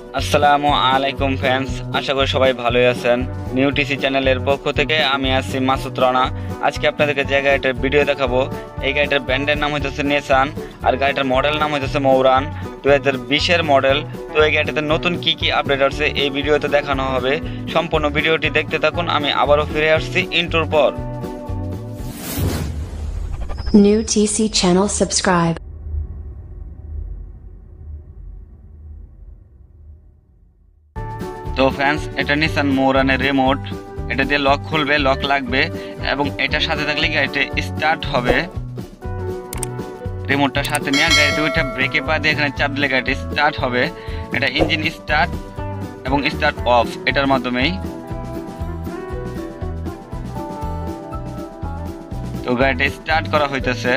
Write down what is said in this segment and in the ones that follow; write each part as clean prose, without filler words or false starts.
আসসালামু আলাইকুম ফ্রেন্ডস, আশা করি সবাই ভালোই আছেন। নিউ টিসি চ্যানেলের পক্ষ থেকে আমি আছি মাসুদ রানা। আজকে আপনাদেরকে যে গাড়িটার ভিডিও দেখাবো, এই গাড়িটার ব্র্যান্ডের নাম হইতেছে নিসান, আর গাড়িটার মডেল নাম হইতেছে মৌরান 2020-এর মডেল। তো এই গাড়িটাতে নতুন কি কি আপডেট আসছে এই ভিডিওতে দেখানো হবে। সম্পূর্ণ ভিডিওটি দেখতে থাকুন। আমি আবারও ফিরে আসছি ইন্ট্রোর পর। New TC channel subscribe. তো ফ্রেন্ডস, এটা নিসান মৌরানের রিমোট। এটা দিয়ে লক খুলবে, লক লাগবে এবং এটার সাথে থাকলে গাড়িটা স্টার্ট হবে। রিমোটটার সাথে নিয়ে গাড়িতে ওইটা ব্রেকে পা দিয়ে এখানে চাপ দিলে গাড়িটা স্টার্ট হবে। এটা ইঞ্জিন স্টার্ট এবং স্টার্ট অফ এটার মাধ্যমেই। তো গাড়িটা স্টার্ট করা হইতেছে,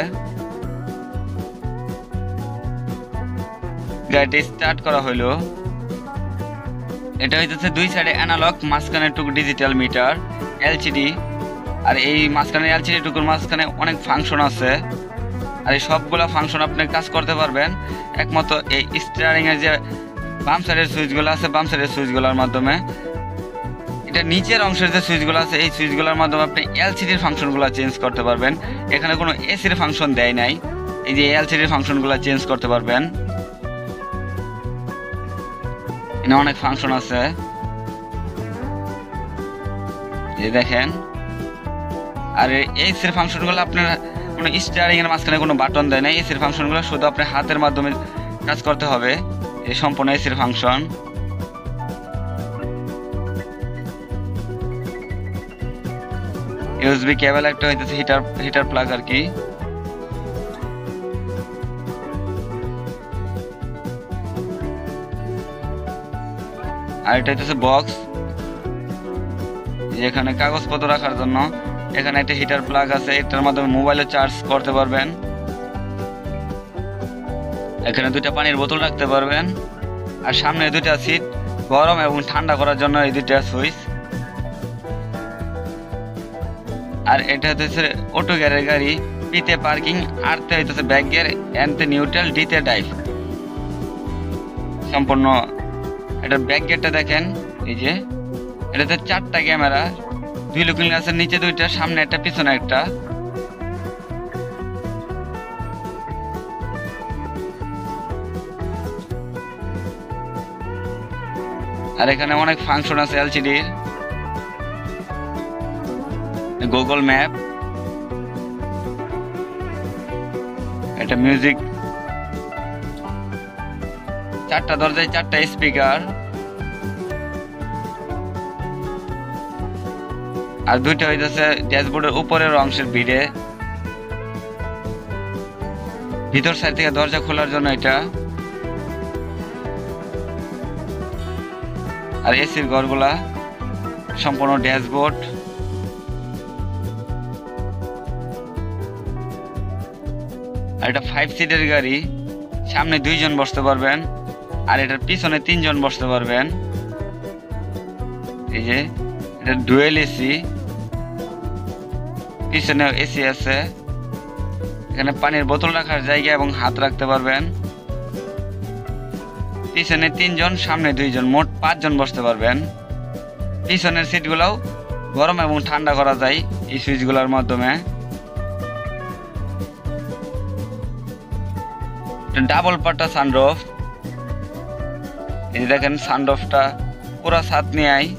গাড়িটা স্টার্ট করা হইলো। এটা হইতেছে দুই সাইডে অ্যানালগ, মাঝখানে টুকু ডিজিটাল মিটার এলসিডি। আর এই মাঝখানে এলসিডি টুকুর মাঝখানে অনেক ফাংশন আছে, আর এই সবগুলো ফাংশন আপনি কাজ করতে পারবেন একমাত্র এই স্টিয়ারিং এর যে বাম সাইডের সুইচগুলো আছে, বাম সাইডের সুইচগুলোর মাধ্যমে। এটা নিচের অংশের যে সুইচগুলো আছে, এই সুইচগুলোর মাধ্যমে আপনি এলসিডির ফাংশনগুলো চেঞ্জ করতে পারবেন। এখানে কোনো এসির ফাংশন দেয় নাই, এই যে এলসিডির ফাংশনগুলো চেঞ্জ করতে পারবেন। এখানে অনেক ফাংশন আছে, এই দেখেন। আর এসির ফাংশনগুলো আপনার কোনো স্টিয়ারিং এর মাঝখানে কোনো বাটন দেয় না। এসির ফাংশনগুলো শুধু আপনি হাতের মাধ্যমে কাজ করতে হবে, এই সম্পূর্ণ এসির ফাংশন। ইউএসবি কেবল একটা হইতেছে হিটার প্লাগ আর কি। আর এটা হইতেছে বক্স, যেখানে কাগজপত্র রাখার জন্য। এখানে একটা হিটার প্লাগ আছে, এটার মাধ্যমে মোবাইলে চার্জ করতে পারবেন। এখানে দুইটা পানির বোতল রাখতে পারবেন। আর সামনে দুইটা সিট, গরম এবং ঠান্ডা করার জন্য এই দুইটা সুইচ। আর এটা হচ্ছে অটো গিয়ারের গাড়ি, পিতে পার্কিং, আর তে হইতেছে ব্যাক গিয়ার, এনতে নিউট্রাল, ডিতে ডাইভ সম্পূর্ণ। এটার ব্যাক গিয়ারটা দেখেন, এই যে এটাতে 4টা ক্যামেরা, 2 লুকিং গ্লাসের নিচে 2টা, সামনে একটা পিছনে একটা। আর এখানে অনেক ফাংশন আছে এলসিডির, গুগল ম্যাপ, এটা মিউজিক, 4টা দরজায় 4টা স্পিকার, আর 2টা হইতেছে ড্যাশবোর্ডের উপরের অংশের ভিড়ে, ভিতর সাইড থেকে দরজা খোলার জন্য এটা। আর এসির ঘরগুলা সম্পূর্ণ ড্যাশবোর্ড। আর এটা 5 সিটের গাড়ি, সামনে 2 জন বসতে পারবেন, আর এটার পিছনে 3 জন বসতে পারবেন। এই যে এটা ডুয়েল এসি, পিছনে এসি আছে। এখানে পানির বোতল রাখার জায়গা এবং হাত রাখতে পারবেন। পিছনে 3 জন, সামনে 2 জন, মোট 5 জন বসতে পারবেন। পিছনের সিটগুলোও গরম এবং ঠান্ডা করা যায় এই সুইচগুলোর মাধ্যমে। ডাবল পাটা সানরুফ, এই দেখেন সানরুফটা পুরো ছাদ নিয়ে আই।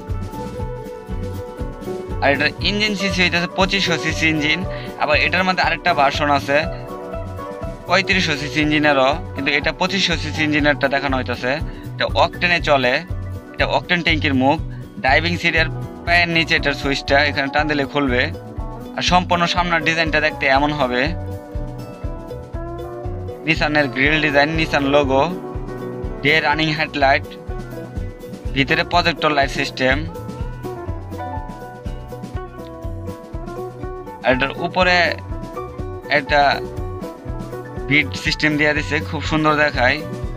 আর এটার ইঞ্জিন সিসি হইতেছে 2500 সিসি ইঞ্জিন। আবার এটার মধ্যে আরেকটা ভার্সন আছে 3500 সিসি ইঞ্জিনেরও, কিন্তু এটা 2500 সিসি ইঞ্জিনেরটা দেখানো হইতেছে। এটা অকটেনে চলে, এটা অকটেন ট্যাঙ্কির মুখ। ড্রাইভিং সিটের পায়ের নিচে এটার সুইচটা, এখানে টান দিলে খুলবে। আর সম্পূর্ণ সামনের ডিজাইনটা দেখতে এমন হবে। নিসানের grille design, Nissan logo, day running headlight, ভিতরে প্রজেক্টর লাইট সিস্টেম। আর এটার উপরে একটা বিট সিস্টেম দিয়ে দিছে, খুব সুন্দর দেখায়।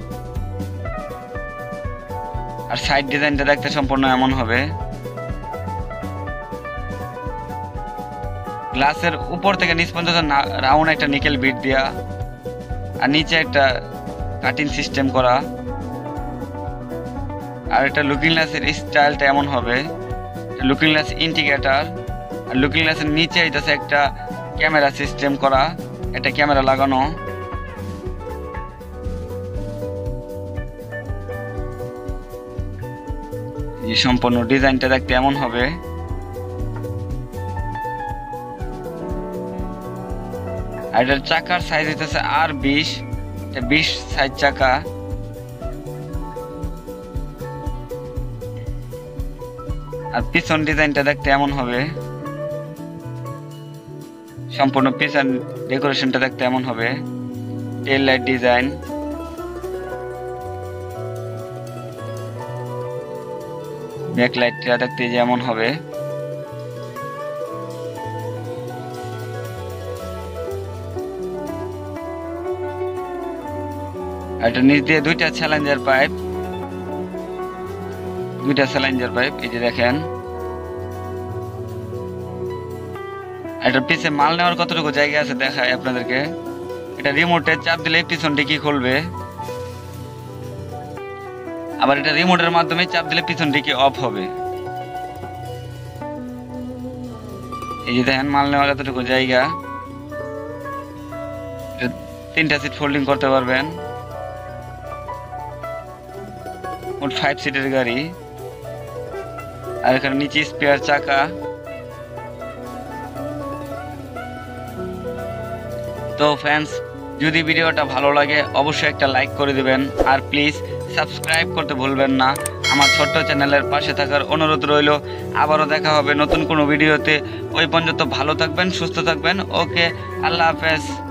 আর সাইড ডিজাইনটা দেখতে সম্পূর্ণ এমন হবে। গ্লাসের উপর থেকে নিচ পর্যন্ত রাউন্ড একটা নিকেল বিট দেয়া, আর নিচে একটা কাটিং সিস্টেম করা। আর এটা লুকিং গ্লাসের স্টাইলটা এমন হবে, লুকিং গ্লাস ইন্ডিকেটর, আর লুকিং গ্লাসের নিচে হইতেছে একটা ক্যামেরা সিস্টেম করা, এটা ক্যামেরা লাগানো। এই সম্পূর্ণ ডিজাইনটা দেখতে এমন হবে। আর এটার চাকার সাইজ হইতেছে R20, এটা 20 সাইজ চাকা। আর পিছন ডিজাইনটা দেখতে এমন হবে, সম্পূর্ণ পিছন ডেকোরেশনটা দেখতে এমন হবে। টেল লাইট ডিজাইন, ব্যাক লাইটটা দেখতে যেমন হবে। আর এটা নিচ দিয়ে দুইটা চ্যালেঞ্জার পাইপ, এই যে দেখেন। এটার পিছে মাল নেওয়ার কতটুকু জায়গা আছে দেখায় আপনাদেরকে। এটা রিমোটে চাপ দিলে পিছন ডিকি খুলবে, আবার এটা রিমোটের মাধ্যমে চাপ দিলে পিছন ডিকি অফ হবে। এই যে দেখেন মাল নেওয়ার এতটুকু জায়গা। 3টা সিট ফোল্ডিং করতে পারবেন। মোট 5 সিটের গাড়ি। আর এখানে নিচে স্পেয়ার চাকা। তো ফ্রেন্ডস, যদি ভিডিওটা ভালো লাগে অবশ্যই একটা লাইক করে দিবেন, আর প্লিজ সাবস্ক্রাইব করতে ভুলবেন না। আমার ছোট্ট চ্যানেলের পাশে থাকার অনুরোধ রইল। আবারও দেখা হবে নতুন কোনো ভিডিওতে। ওই পর্যন্ত ভালো থাকবেন, সুস্থ থাকবেন। ওকে, আল্লাহ হাফেজ।